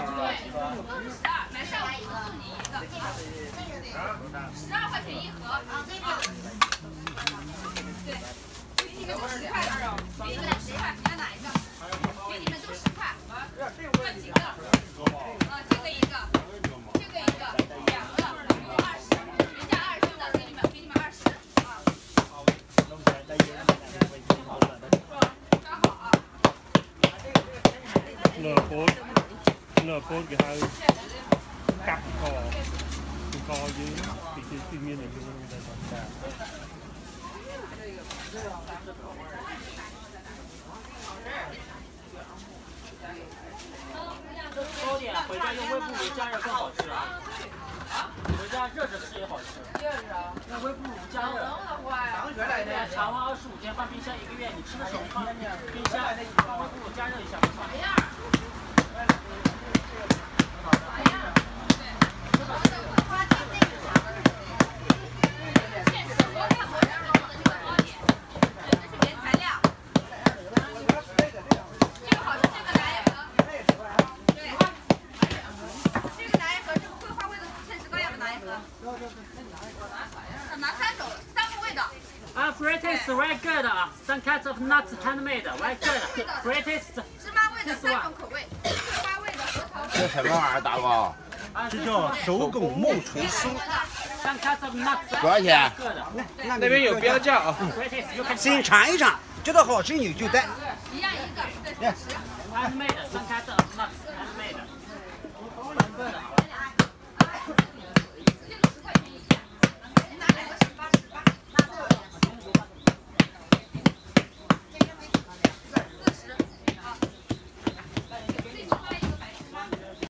买上5个送你1个，12块钱1盒。对，给你们都10块了，给你们10块，你要哪一个？给你们都10块，这几个？这个1个，这个1个，2个，20，原价20的，给你们20啊。刚好啊。 lờ phốt cái hai cặp cò dưới thì cái tuy nhiên là chúng ta còn cả 糕点回家用微波炉加热更好吃啊！回家热着吃也好吃。热着啊？用微波炉加热。常温25天，放冰箱1个月。你吃的时候放冰箱，放微波炉加热一下。 咋样？ British very good 啊 ，some kinds of nuts handmade very good. British 芝麻味的3种口味，芝麻味的核桃味。 这什么玩意儿，大哥？ 这叫手工木厨师。 some kinds of nuts 多少钱？ 那边有标价啊。 先尝一尝，觉得好吃你就带。 一样1个，对，40。 handmade some kinds of